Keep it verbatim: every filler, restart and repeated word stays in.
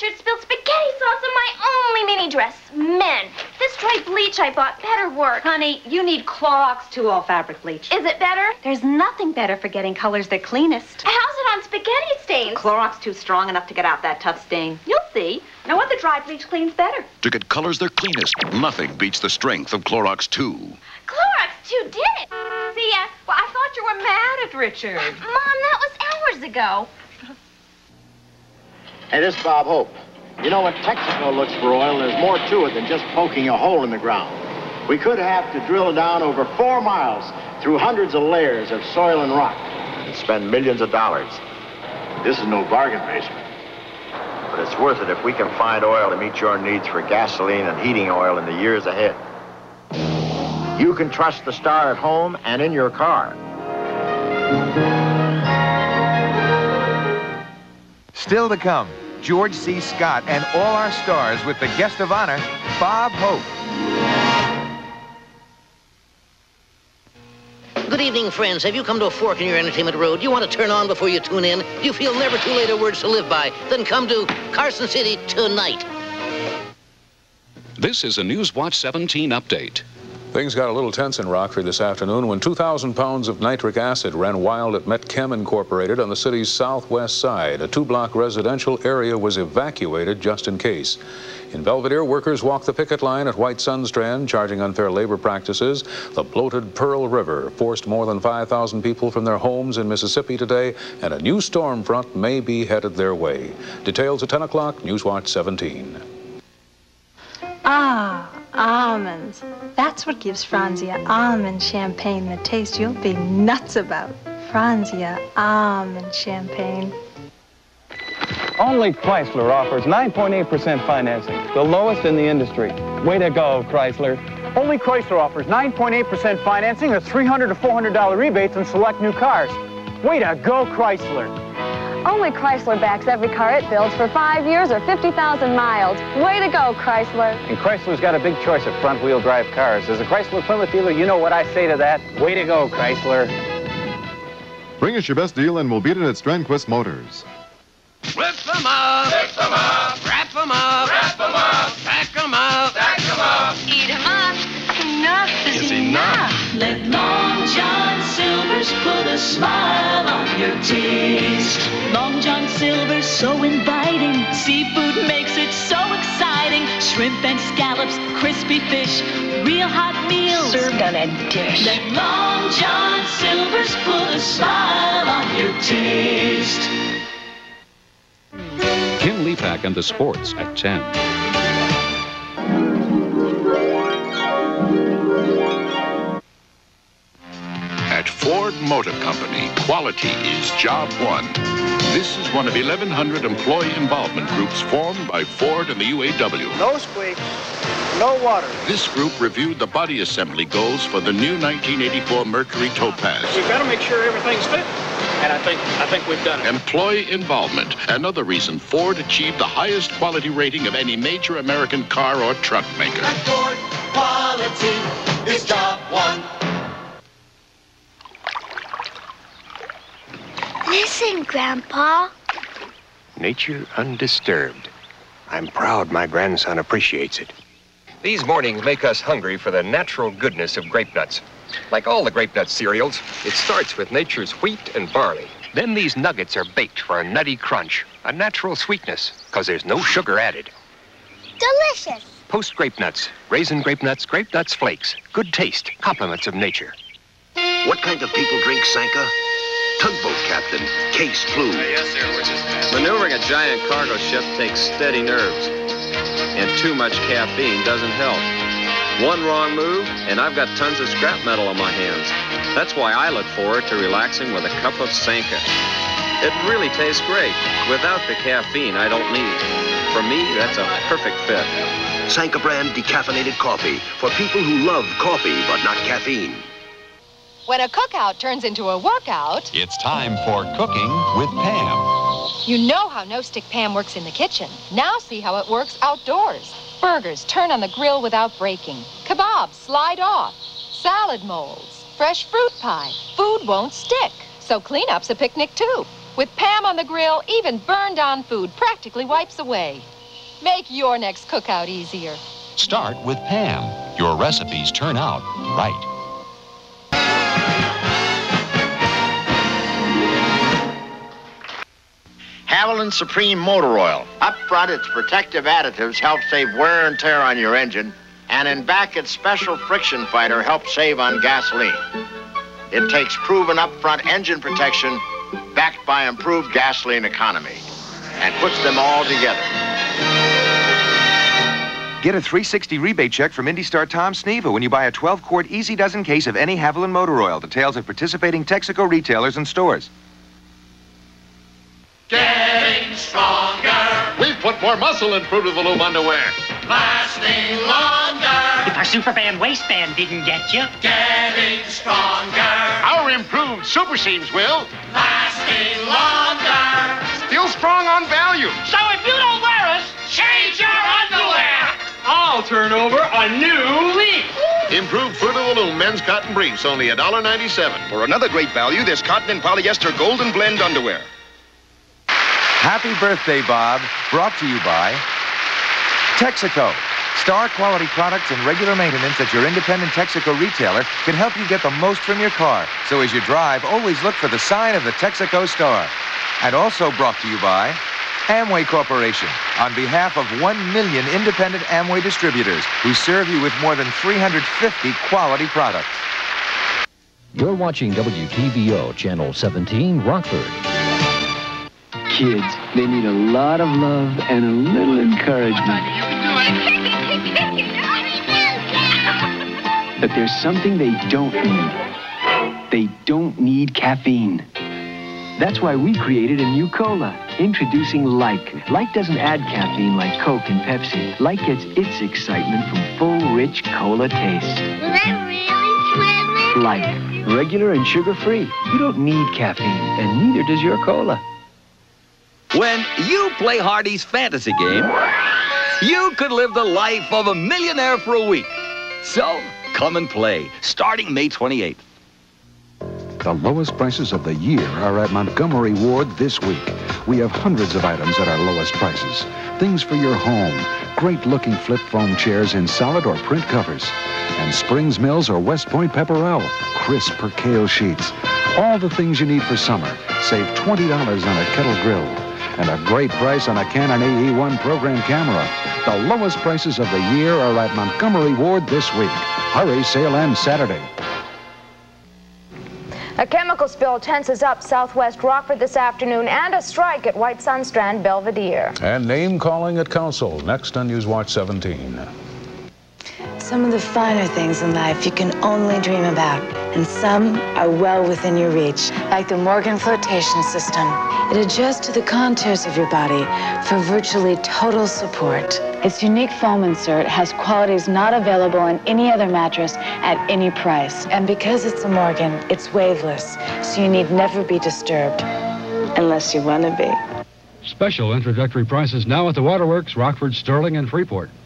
Richard spilled spaghetti sauce on my only mini dress. Men, this dry bleach I bought better work. Honey, you need Clorox two-all fabric bleach. Is it better? There's nothing better for getting colors that cleanest. How's it on spaghetti stains? Clorox too strong enough to get out that tough stain. You'll see. No other dry bleach cleans better. To get colors their cleanest, nothing beats the strength of Clorox two. Clorox two did it. See, uh, well, I thought you were mad at Richard. Mom, that was hours ago. Hey, this is Bob Hope. You know, when Texaco looks for oil, there's more to it than just poking a hole in the ground. We could have to drill down over four miles through hundreds of layers of soil and rock and spend millions of dollars. This is no bargain basement. But it's worth it if we can find oil to meet your needs for gasoline and heating oil in the years ahead. You can trust the Star at home and in your car. Still to come, George C. Scott and all our stars with the guest of honor, Bob Hope. Good evening, friends. Have you come to a fork in your entertainment road you want to turn on before you tune in? You feel never too late are words to live by? Then come to Carson City tonight. This is a Newswatch seventeen update. Things got a little tense in Rockford this afternoon when two thousand pounds of nitric acid ran wild at Metchem Incorporated on the city's southwest side. A two-block residential area was evacuated just in case. In Belvedere, workers walked the picket line at White Sunstrand, charging unfair labor practices. The bloated Pearl River forced more than five thousand people from their homes in Mississippi today, and a new storm front may be headed their way. Details at ten o'clock, Newswatch seventeen. Ah, almonds. That's what gives Franzia almond champagne the taste you'll be nuts about. Franzia almond champagne. Only Chrysler offers nine point eight percent financing, the lowest in the industry. Way to go, Chrysler. Only Chrysler offers nine point eight percent financing or three hundred to four hundred dollar rebates on select new cars. Way to go, Chrysler. Only Chrysler backs every car it builds for five years or fifty thousand miles. Way to go, Chrysler. And Chrysler's got a big choice of front-wheel drive cars. As a Chrysler Plymouth dealer, you know what I say to that. Way to go, Chrysler. Bring us your best deal and we'll beat it at Strandquist Motors. Whip them up, whip them up, wrap them up, wrap them up, pack them up, pack them up, Eat them up. Enough is, is enough. enough. Let Long John Silver's put a smile on your taste. Long John Silver's so inviting. Seafood makes it so exciting. Shrimp and scallops, crispy fish, real hot meals served on a dish. Let Long John Silver's put a smile on your taste. Kim Lepak and the sports at ten. At Ford Motor Company, quality is job one. This is one of eleven hundred employee involvement groups formed by Ford and the U A W. No squeaks, no water. This group reviewed the body assembly goals for the new nineteen eighty-four Mercury Topaz. We've got to make sure everything's fit. And I think, I think we've done it. Employee involvement, another reason Ford achieved the highest quality rating of any major American car or truck maker. At Ford, quality is job one. Listen, Grandpa. Nature undisturbed. I'm proud my grandson appreciates it. These mornings make us hungry for the natural goodness of Grape Nuts. Like all the Grape Nuts cereals, it starts with nature's wheat and barley. Then these nuggets are baked for a nutty crunch, a natural sweetness, because there's no sugar added. Delicious. Post Grape Nuts, raisin Grape Nuts, Grape Nuts flakes. Good taste, compliments of nature. What kind of people drink Sanka? Tugboat Captain, Kess Ploeg. Uh, yes, sir, we're just passing. Maneuvering a giant cargo ship takes steady nerves. And too much caffeine doesn't help. One wrong move, and I've got tons of scrap metal on my hands. That's why I look forward to relaxing with a cup of Sanka. It really tastes great. Without the caffeine, I don't need it. For me, that's a perfect fit. Sanka brand decaffeinated coffee for people who love coffee but not caffeine. When a cookout turns into a workout, it's time for Cooking with Pam. You know how no-stick Pam works in the kitchen. Now see how it works outdoors. Burgers turn on the grill without breaking. Kebabs slide off. Salad molds. Fresh fruit pie. Food won't stick. So cleanup's a picnic, too. With Pam on the grill, even burned-on food practically wipes away. Make your next cookout easier. Start with Pam. Your recipes turn out right. Havoline Supreme Motor Oil. Up front, its protective additives help save wear and tear on your engine, and in back, its special friction fighter helps save on gasoline. It takes proven upfront engine protection backed by improved gasoline economy and puts them all together. Get a three sixty rebate check from IndyStar Tom Sneva when you buy a twelve quart Easy Dozen case of any Havoline motor oil. Details at participating Texaco retailers and stores. Getting stronger. We've put more muscle in Fruit of the Loom underwear. Lasting longer. If our Superman waistband didn't get you. Getting stronger. Our improved Super Seams will. Lasting longer. Still strong on value. So if you don't wear us, Change your underwear. I'll turn over a new leaf. Improved Fruit of the Loom men's cotton briefs, only a dollar ninety-seven. For another great value, this cotton and polyester golden blend underwear. Happy birthday, Bob. Brought to you by Texaco. Star quality products and regular maintenance at your independent Texaco retailer can help you get the most from your car. So as you drive, always look for the sign of the Texaco Star. And also brought to you by Amway Corporation, on behalf of one million independent Amway distributors who serve you with more than three hundred fifty quality products. You're watching W T V O, Channel seventeen, Rockford. Kids, they need a lot of love and a little encouragement. But there's something they don't need. They don't need caffeine. That's why we created a new cola. Introducing Like. Like doesn't add caffeine like Coke and Pepsi. Like gets its excitement from full, rich cola taste. Will that really sweet? Like. Regular and sugar-free. You don't need caffeine, and neither does your cola. When you play Hardee's fantasy game, you could live the life of a millionaire for a week. So, come and play, starting May twenty-eighth. The lowest prices of the year are at Montgomery Ward this week. We have hundreds of items at our lowest prices. Things for your home. Great-looking flip foam chairs in solid or print covers. And Springs Mills or West Point Pepperell. Crisp percale sheets. All the things you need for summer. Save twenty dollars on a kettle grill. And a great price on a Canon A E one program camera. The lowest prices of the year are at Montgomery Ward this week. Hurry, sale ends Saturday. A chemical spill tenses up southwest Rockford this afternoon and a strike at White Sunstrand Belvedere. And name-calling at council, next on Newswatch seventeen. Some of the finer things in life you can only dream about, and some are well within your reach, like the Morgan flotation system. It adjusts to the contours of your body for virtually total support. Its unique foam insert has qualities not available in any other mattress at any price. And because it's a Morgan, it's waveless, so you need never be disturbed, unless you want to be. Special introductory prices now at the Waterworks, Rockford, Sterling, and Freeport.